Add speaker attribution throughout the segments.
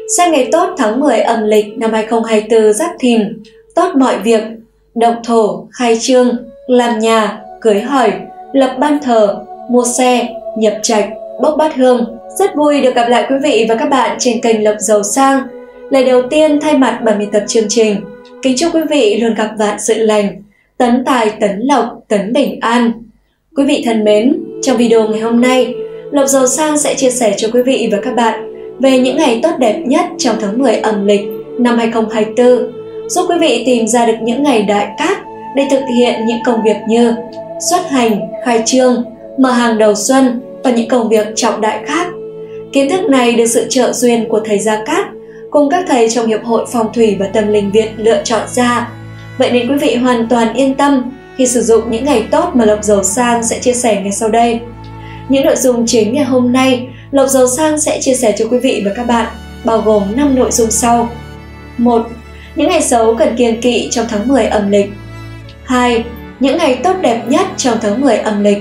Speaker 1: Sang ngày tốt tháng 10 âm lịch năm 2024 Giáp Thìn, tốt mọi việc, động thổ, khai trương, làm nhà, cưới hỏi, lập ban thờ, mua xe, nhập trạch, bốc bát hương. Rất vui được gặp lại quý vị và các bạn trên kênh Lộc Giàu Sang. Lời đầu tiên thay mặt ban biên tập chương trình, kính chúc quý vị luôn gặp vạn sự lành, tấn tài tấn lộc, tấn bình an. Quý vị thân mến, trong video ngày hôm nay, Lộc Giàu Sang sẽ chia sẻ cho quý vị và các bạn về những ngày tốt đẹp nhất trong tháng 10 âm lịch năm 2024, giúp quý vị tìm ra được những ngày đại cát để thực hiện những công việc như xuất hành, khai trương, mở hàng đầu xuân và những công việc trọng đại khác. Kiến thức này được sự trợ duyên của thầy Gia Cát cùng các thầy trong Hiệp hội Phong thủy và Tâm linh Việt lựa chọn ra. Vậy nên quý vị hoàn toàn yên tâm khi sử dụng những ngày tốt mà Lộc Giàu Sang sẽ chia sẻ ngay sau đây. Những nội dung chính ngày hôm nay, Lộc Giàu Sang sẽ chia sẻ cho quý vị và các bạn bao gồm 5 nội dung sau. 1. Những ngày xấu cần kiêng kỵ trong tháng 10 âm lịch. 2. Những ngày tốt đẹp nhất trong tháng 10 âm lịch.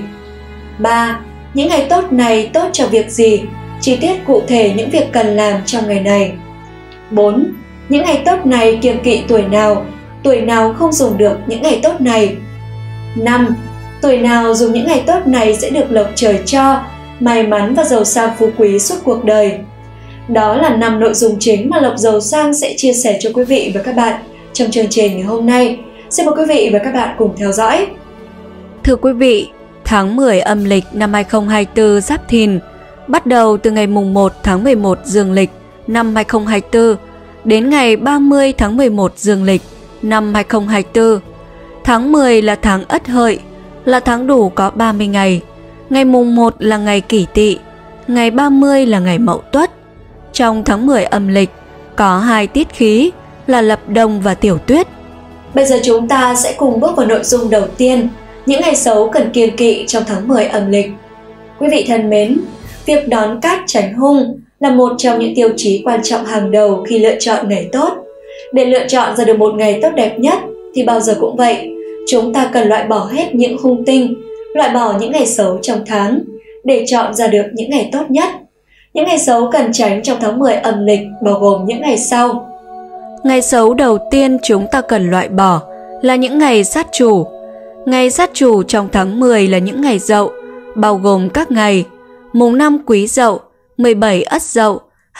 Speaker 1: 3. Những ngày tốt này tốt cho việc gì? Chi tiết cụ thể những việc cần làm trong ngày này. 4. Những ngày tốt này kiêng kỵ tuổi nào không dùng được những ngày tốt này. 5. Tuổi nào dùng những ngày tốt này sẽ được lộc trời cho, may mắn và giàu sang phú quý suốt cuộc đời. Đó là 5 nội dung chính mà Lộc Giàu Sang sẽ chia sẻ cho quý vị và các bạn trong chương trình ngày hôm nay. Xin mời quý vị và các bạn cùng theo dõi.
Speaker 2: Thưa quý vị, tháng 10 âm lịch năm 2024 Giáp Thìn bắt đầu từ ngày mùng 1 tháng 11 dương lịch năm 2024 đến ngày 30 tháng 11 dương lịch năm 2024. Tháng 10 là tháng Ất Hợi, là tháng đủ có 30 ngày. Ngày mùng 1 là ngày Kỷ Tỵ, ngày 30 là ngày Mậu Tuất. Trong tháng 10 âm lịch có 2 tiết khí là Lập Đông và Tiểu Tuyết.
Speaker 1: Bây giờ chúng ta sẽ cùng bước vào nội dung đầu tiên, những ngày xấu cần kiêng kỵ trong tháng 10 âm lịch. Quý vị thân mến, việc đón cát tránh hung là một trong những tiêu chí quan trọng hàng đầu khi lựa chọn ngày tốt. Để lựa chọn ra được một ngày tốt đẹp nhất thì bao giờ cũng vậy, chúng ta cần loại bỏ hết những hung tinh, loại bỏ những ngày xấu trong tháng để chọn ra được những ngày tốt nhất. Những ngày xấu cần tránh trong tháng 10 âm lịch bao gồm những ngày sau.
Speaker 2: Ngày xấu đầu tiên chúng ta cần loại bỏ là những ngày sát chủ. Ngày sát chủ trong tháng 10 là những ngày Dậu, bao gồm các ngày mùng 5 Quý Dậu, 17 Ất Dậu,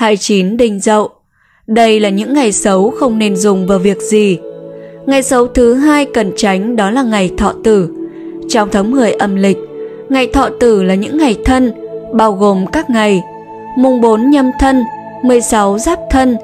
Speaker 2: 29 Đinh Dậu. Đây là những ngày xấu không nên dùng vào việc gì. Ngày xấu thứ hai cần tránh đó là ngày Thọ Tử. Trong tháng 10 âm lịch, ngày Thọ Tử là những ngày Thân, bao gồm các ngày mùng 4 Nhâm Thân, 16 Giáp Thân,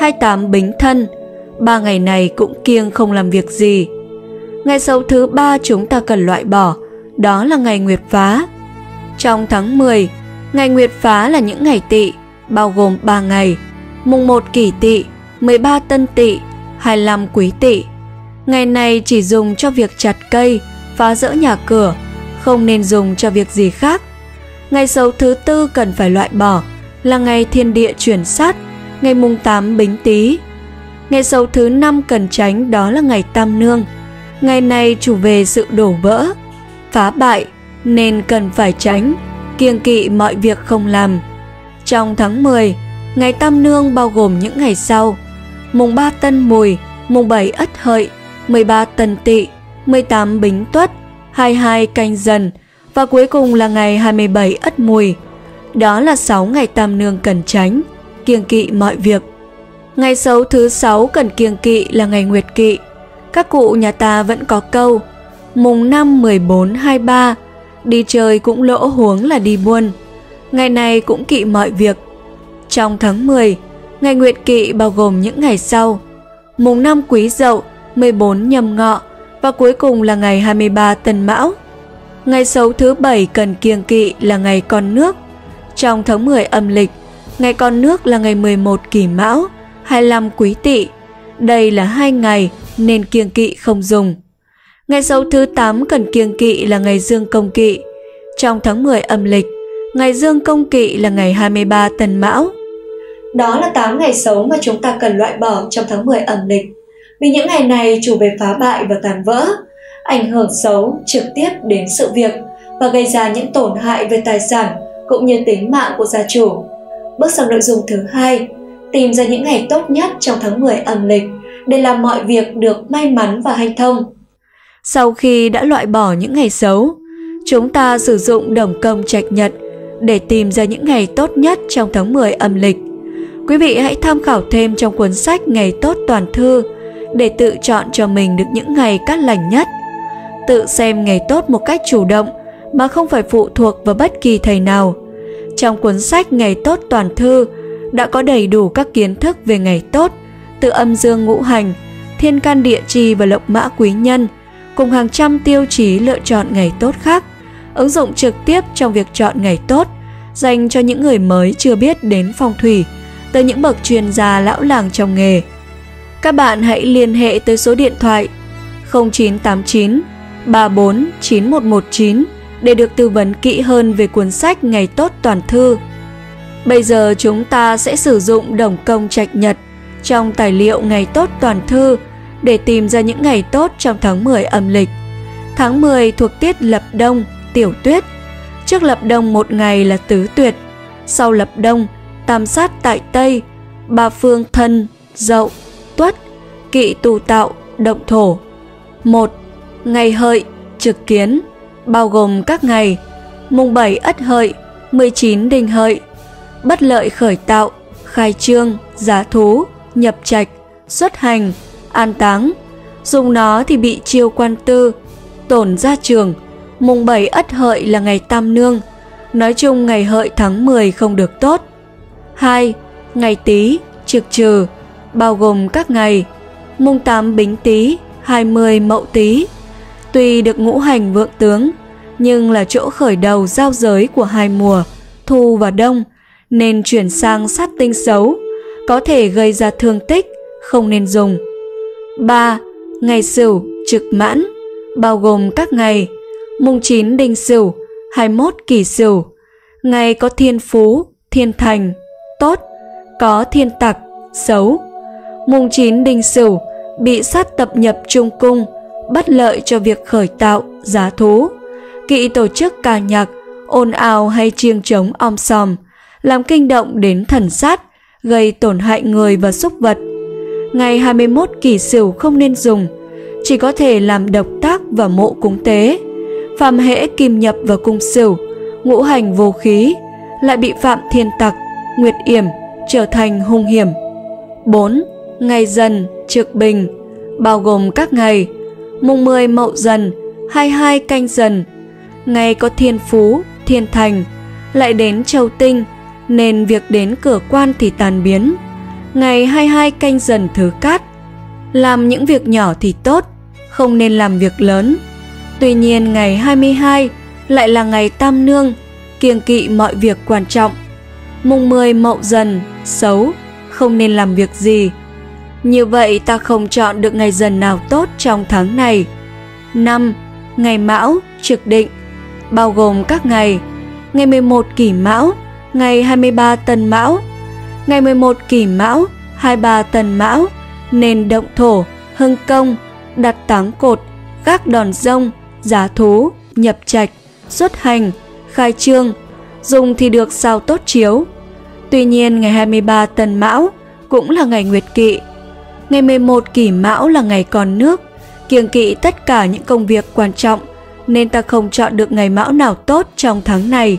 Speaker 2: 28 Bính Thân. 3 ngày này cũng kiêng không làm việc gì. Ngày xấu thứ ba chúng ta cần loại bỏ đó là ngày Nguyệt Phá. Trong tháng 10, ngày Nguyệt Phá là những ngày Tỵ, bao gồm 3 ngày mùng 1 Kỷ Tỵ, 13 Tân Tỵ, 25 Quý Tỵ. Ngày này chỉ dùng cho việc chặt cây, phá dỡ nhà cửa, không nên dùng cho việc gì khác. Ngày xấu thứ tư cần phải loại bỏ là ngày Thiên Địa chuyển sát, ngày mùng 8 Bính Tý. Ngày xấu thứ 5 cần tránh đó là ngày Tam Nương. Ngày này chủ về sự đổ vỡ, phá bại nên cần phải tránh, kiêng kỵ mọi việc không làm. Trong tháng 10, ngày Tam Nương bao gồm những ngày sau: mùng 3 Tân Mùi, mùng 7 Ất Hợi, 13 Tân Tỵ, 18 Bính Tuất, 22 Canh Dần và cuối cùng là ngày 27 Ất Mùi. Đó là 6 ngày Tam Nương cần tránh, kiêng kỵ mọi việc. Ngày xấu thứ 6 cần kiêng kỵ là ngày Nguyệt Kỵ. Các cụ nhà ta vẫn có câu mùng 5, 14, 23, đi chơi cũng lỗ huống là đi buôn. Ngày này cũng kỵ mọi việc. Trong tháng 10, ngày Nguyệt Kỵ bao gồm những ngày sau: mùng 5 Quý Dậu, 14 Nhâm Ngọ và cuối cùng là ngày 23 Tân Mão. Ngày xấu thứ 7 cần kiêng kỵ là ngày Con Nước. Trong tháng 10 âm lịch, ngày Con Nước là ngày 11 Kỷ Mão, 25 Quý Tỵ. Đây là 2 ngày nên kiêng kỵ không dùng. Ngày xấu thứ 8 cần kiêng kỵ là ngày Dương Công Kỵ. Trong tháng 10 âm lịch, ngày Dương Công Kỵ là ngày 23 Tân Mão.
Speaker 1: Đó là 8 ngày xấu mà chúng ta cần loại bỏ trong tháng 10 âm lịch. Vì những ngày này chủ về phá bại và tàn vỡ, ảnh hưởng xấu trực tiếp đến sự việc và gây ra những tổn hại về tài sản cũng như tính mạng của gia chủ. Bước sang nội dung thứ hai, tìm ra những ngày tốt nhất trong tháng 10 âm lịch để làm mọi việc được may mắn và hanh thông.
Speaker 2: Sau khi đã loại bỏ những ngày xấu, chúng ta sử dụng đồng công trạch nhật để tìm ra những ngày tốt nhất trong tháng 10 âm lịch. Quý vị hãy tham khảo thêm trong cuốn sách Ngày Tốt Toàn Thư để tự chọn cho mình được những ngày cát lành nhất. Tự xem ngày tốt một cách chủ động mà không phải phụ thuộc vào bất kỳ thầy nào. Trong cuốn sách Ngày Tốt Toàn Thư đã có đầy đủ các kiến thức về ngày tốt, từ âm dương ngũ hành, thiên can địa chi và lộc mã quý nhân, cùng hàng trăm tiêu chí lựa chọn ngày tốt khác, ứng dụng trực tiếp trong việc chọn ngày tốt, dành cho những người mới chưa biết đến phong thủy, từ những bậc chuyên gia lão làng trong nghề. Các bạn hãy liên hệ tới số điện thoại 0989 34 9119 để được tư vấn kỹ hơn về cuốn sách Ngày Tốt Toàn Thư. Bây giờ chúng ta sẽ sử dụng đồng công trạch nhật trong tài liệu Ngày Tốt Toàn Thư để tìm ra những ngày tốt trong tháng 10 âm lịch. Tháng 10 thuộc tiết lập đông, tiểu tuyết. Trước lập đông một ngày là tứ tuyệt, sau lập đông tam sát tại Tây, ba phương Thân, Dậu, Tuất, Kỵ tù tạo, động thổ. 1. Ngày hợi, trực kiến, bao gồm các ngày mùng 7 Ất Hợi, 19 Đinh Hợi, bất lợi khởi tạo, khai trương, giá thú, nhập trạch, xuất hành, an táng. Dùng nó thì bị chiêu quan tư, tổn gia trường. Mùng 7 Ất Hợi là ngày tam nương. Nói chung ngày hợi tháng 10 không được tốt. 2. Ngày Tý, trực trừ, bao gồm các ngày mùng 8 Bính Tý, 20 Mậu Tý. Tuy được ngũ hành vượng tướng, nhưng là chỗ khởi đầu giao giới của hai mùa, thu và đông, nên chuyển sang sát tinh xấu, có thể gây ra thương tích, không nên dùng. 3. Ngày Sửu, trực mãn, bao gồm các ngày mùng 9 Đinh Sửu, 21 Kỷ Sửu. Ngày có thiên phú, thiên thành, tốt, có thiên tặc, xấu. Mùng 9 Đinh Sửu bị sát tập nhập trung cung, bất lợi cho việc khởi tạo, giá thú. Kỵ tổ chức ca nhạc, ồn ào hay chiêng trống om sòm, làm kinh động đến thần sát, gây tổn hại người và súc vật. Ngày 21 Kỷ Sửu không nên dùng, chỉ có thể làm độc tác vào mộ cúng tế. Phàm hễ kim nhập vào cung Sửu, ngũ hành vô khí, lại bị phạm thiên tặc, nguyệt yểm, trở thành hung hiểm. 4. Ngày Dần, trực bình, bao gồm các ngày mùng 10 Mậu Dần, 22 Canh Dần. Ngày có thiên phú, thiên thành, lại đến châu tinh, nên việc đến cửa quan thì tàn biến. Ngày 22 Canh Dần thứ cát, làm những việc nhỏ thì tốt, không nên làm việc lớn. Tuy nhiên ngày 22 lại là ngày tam nương, kiêng kỵ mọi việc quan trọng. Mùng 10 Mậu Dần, xấu, không nên làm việc gì. Như vậy ta không chọn được ngày Dần nào tốt trong tháng này. 5. Ngày Mão, trực định, bao gồm các ngày ngày 11 Kỷ Mão, ngày 23 Tân Mão. Ngày 11 Kỷ Mão, 23 Tân Mão, nên động thổ, hưng công, đặt táng cột, gác đòn rông, giá thú, nhập trạch, xuất hành, khai trương. Dùng thì được sao tốt chiếu. Tuy nhiên ngày 23 Tân Mão cũng là ngày nguyệt kỵ. Ngày 11 Kỷ Mão là ngày còn nước, kiêng kỵ tất cả những công việc quan trọng, nên ta không chọn được ngày Mão nào tốt trong tháng này.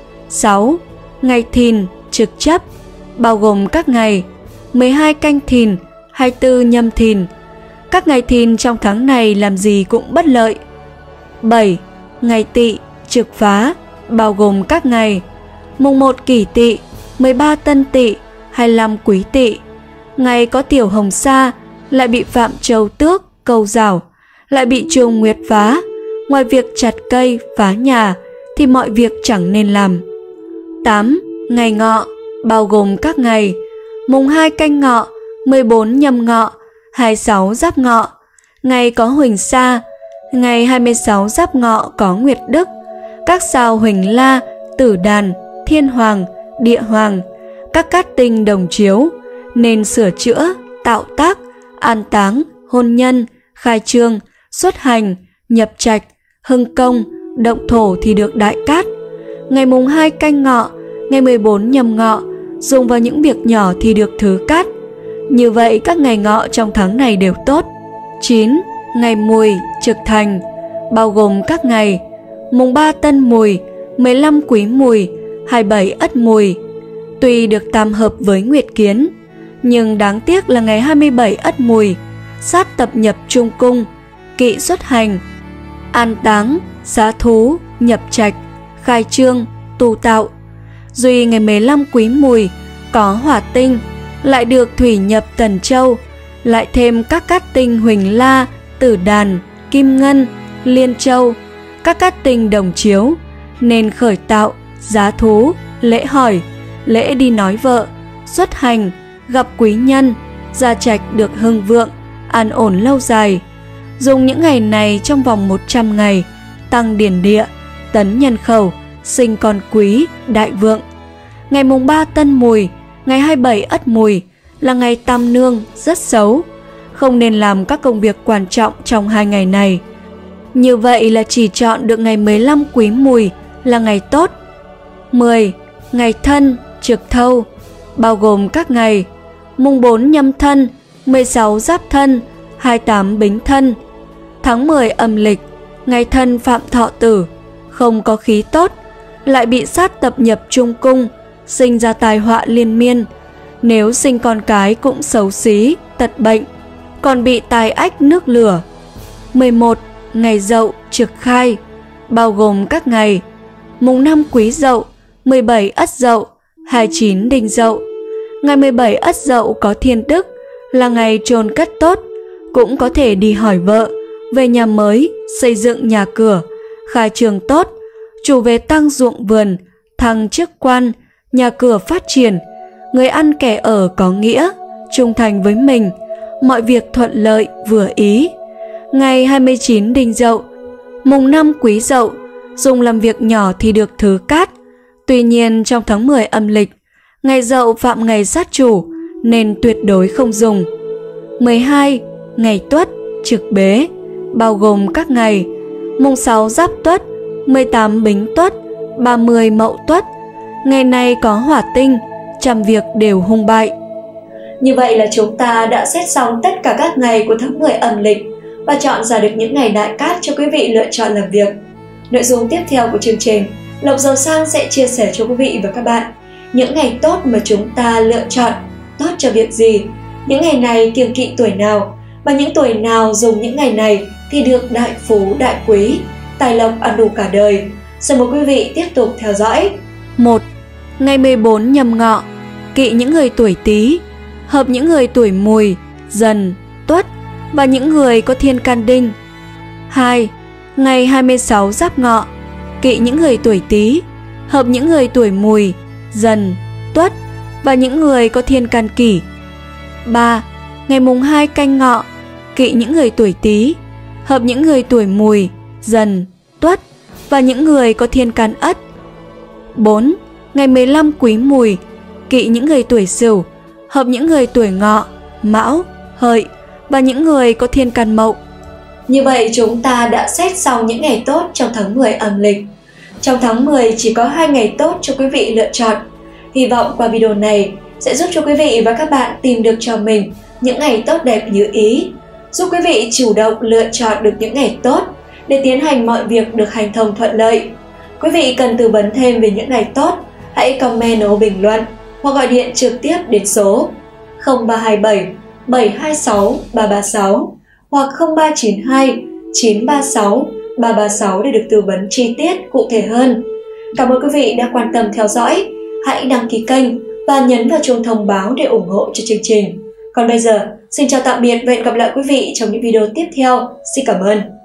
Speaker 2: 6. Ngày Thìn, trực chấp, bao gồm các ngày 12 Canh Thìn, 24 Nhâm Thìn. Các ngày Thìn trong tháng này làm gì cũng bất lợi. 7. Ngày Tỵ, trực phá, bao gồm các ngày mùng 1 Kỷ Tỵ, 13 Tân Tỵ, 25 Quý Tỵ. Ngày có tiểu hồng sa, lại bị phạm châu tước, câu rào, lại bị trùng nguyệt phá. Ngoài việc chặt cây, phá nhà, thì mọi việc chẳng nên làm. 8. Ngày Ngọ, bao gồm các ngày mùng 2 Canh Ngọ, 14 Nhâm Ngọ, 26 Giáp Ngọ. Ngày có huỳnh sa. Ngày 26 Giáp Ngọ có nguyệt đức. Các sao huỳnh la, tử đàn, thiên hoàng, địa hoàng, các cát tinh đồng chiếu, nên sửa chữa, tạo tác, an táng, hôn nhân, khai trương, xuất hành, nhập trạch, hưng công, động thổ thì được đại cát. Ngày mùng 2 Canh Ngọ, ngày 14 Nhâm Ngọ, dùng vào những việc nhỏ thì được thứ cát. Như vậy các ngày ngọ trong tháng này đều tốt. 9. Ngày Mùi trực thành, bao gồm các ngày mùng 3 Tân Mùi, 15 Quý Mùi, 27 Ất Mùi. Tuy được tam hợp với Nguyệt Kiến, nhưng đáng tiếc là ngày 27 Ất Mùi, sát tập nhập Trung Cung, kỵ xuất hành, an táng, xá thú, nhập trạch, khai trương, tu tạo. Duy ngày 15 Quý Mùi có hỏa tinh, lại được thủy nhập Tần Châu, lại thêm các cát tinh Huỳnh La, Tử Đàn, Kim Ngân, Liên Châu, các cát tinh đồng chiếu, nên khởi tạo, giá thú, lễ hỏi, lễ đi nói vợ, xuất hành, gặp quý nhân, gia trạch được hưng vượng, an ổn lâu dài. Dùng những ngày này trong vòng 100 ngày, tăng điển địa, tấn nhân khẩu, sinh con quý, đại vượng. Ngày mùng 3 Tân Mùi, ngày 27 Ất Mùi là ngày tam nương, rất xấu. Không nên làm các công việc quan trọng trong 2 ngày này. Như vậy là chỉ chọn được ngày 15 Quý Mùi là ngày tốt. 10. Ngày Thân, trực thâu, bao gồm các ngày mùng 4 Nhâm Thân, 16 Giáp Thân, 28 Bính Thân. Tháng 10 âm lịch, ngày Thân phạm thọ tử, không có khí tốt, lại bị sát tập nhập Trung Cung, sinh ra tai họa liên miên. Nếu sinh con cái cũng xấu xí, tật bệnh, còn bị tai ách nước lửa. 11. Ngày Dậu trực khai, bao gồm các ngày mùng 5 Quý Dậu, 17 Ất Dậu, 29 Đinh Dậu. Ngày 17 Ất Dậu có thiên đức, là ngày chôn cất tốt, cũng có thể đi hỏi vợ, về nhà mới, xây dựng nhà cửa, khai trường tốt, chủ về tăng ruộng vườn, thăng chức quan, nhà cửa phát triển, người ăn kẻ ở có nghĩa, trung thành với mình, mọi việc thuận lợi vừa ý. Ngày 29 Đinh Dậu, mùng 5 Quý Dậu, dùng làm việc nhỏ thì được thứ cát. Tuy nhiên trong tháng 10 âm lịch, ngày Dậu phạm ngày sát chủ nên tuyệt đối không dùng. 12. Ngày Tuất, trực bế, bao gồm các ngày mùng 6 Giáp Tuất, 18 Bính Tuất, 30 Mậu Tuất. Ngày này có hỏa tinh, trăm việc đều hung bại.
Speaker 1: Như vậy là chúng ta đã xét xong tất cả các ngày của tháng 10 âm lịch và chọn ra được những ngày đại cát cho quý vị lựa chọn làm việc. Nội dung tiếp theo của chương trình, Lộc Giàu Sang sẽ chia sẻ cho quý vị và các bạn những ngày tốt mà chúng ta lựa chọn, tốt cho việc gì, những ngày này kiêng kỵ tuổi nào, và những tuổi nào dùng những ngày này thì được đại phú đại quý, tài lộc ăn đủ cả đời. Xin mời quý vị tiếp tục theo dõi.
Speaker 2: 1. Ngày 14 Nhâm Ngọ, kỵ những người tuổi Tý, hợp những người tuổi Mùi, Dần, Tuất và những người có thiên can đinh. 2. Ngày 26 Giáp Ngọ, kỵ những người tuổi Tý, hợp những người tuổi Mùi, Dần, Tuất và những người có thiên can kỷ. 3. Ngày mùng 2 Canh Ngọ, kỵ những người tuổi Tý, hợp những người tuổi Mùi, Dần, Tuất và những người có thiên can Ất. 4. Ngày 15 Quý Mùi, kỵ những người tuổi Sửu, hợp những người tuổi Ngọ, Mão, Hợi và những người có thiên can Mậu.
Speaker 1: Như vậy chúng ta đã xét xong những ngày tốt trong tháng 10 âm lịch. Trong tháng 10 chỉ có 2 ngày tốt cho quý vị lựa chọn. Hy vọng qua video này sẽ giúp cho quý vị và các bạn tìm được cho mình những ngày tốt đẹp như ý, giúp quý vị chủ động lựa chọn được những ngày tốt để tiến hành mọi việc được hành thông thuận lợi. Quý vị cần tư vấn thêm về những ngày tốt, hãy comment ở bình luận hoặc gọi điện trực tiếp đến số 0327 726 336 hoặc 0392 936 336 để được tư vấn chi tiết cụ thể hơn. Cảm ơn quý vị đã quan tâm theo dõi. Hãy đăng ký kênh và nhấn vào chuông thông báo để ủng hộ cho chương trình. Còn bây giờ, xin chào tạm biệt và hẹn gặp lại quý vị trong những video tiếp theo. Xin cảm ơn.